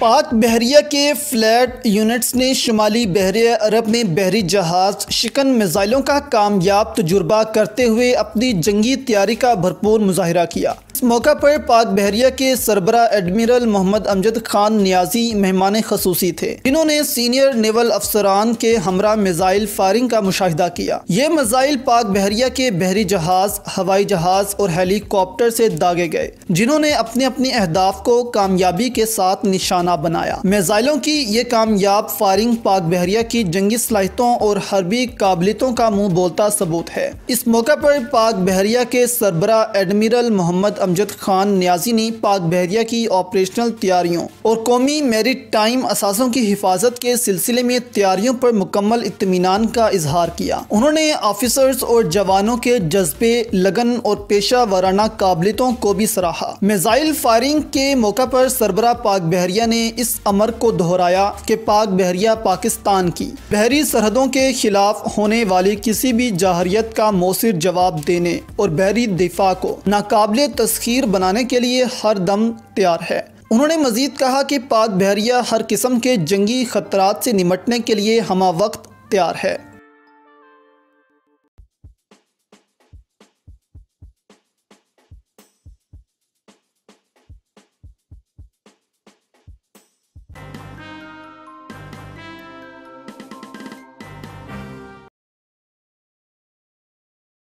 पाक बहरिया के फ्लैट यूनिट्स ने शुमाली बहरे अरब में बहरी जहाज़ शिकन मिसाइलों का कामयाब तजुर्बा करते हुए अपनी जंगी तैयारी का भरपूर मुजाहिरा किया। इस मौका पर पाक बहरिया के सरबरा एडमिरल मोहम्मद अमजद खान नियाजी मेहमान खसूसी थे, जिन्होंने सीनियर नेवल अफसरान के हमरा मिसाइल फायरिंग का मुशाहिदा किया। ये मिसाइल पाक बहरिया के बहरी जहाज, हवाई जहाज और हेलीकॉप्टर से दागे गए, जिन्होंने अपने अपने अहदाफ को कामयाबी के साथ निशाना बनाया। मिसाइलों की ये कामयाब फायरिंग पाक बहरिया की जंगी सलाहियतों और हरबी काबिलियतों का मुँह बोलता सबूत है। इस मौका पर पाक बहरिया के सरबरा एडमिरल मोहम्मद अमजद खान नियाजी ने पाक बहरिया की ऑपरेशनल तैयारियों और कौमी मैरिट टाइम असासों की हिफाजत के सिलसिले में तैयारियों पर मुकम्मल इत्मीनान का इजहार किया। उन्होंने ऑफिसर्स और जवानों के जज्बे, लगन और पेशा वाराना काबिलियतों को भी सराहा। मिसाइल फायरिंग के मौका पर सरबरा पाक बहरिया ने इस अमर को दोहराया कि पाक बहरिया पाकिस्तान की बहरी सरहदों के खिलाफ होने वाली किसी भी जाहरियत का मौसिर जवाब देने और बहरी दिफा को नाकाबिले तस्खीर बनाने के लिए हर दम तैयार है। उन्होंने मजीद कहा कि पाक बहरिया हर किस्म के जंगी खतरात से निमटने के लिए हमा वक्त तैयार है।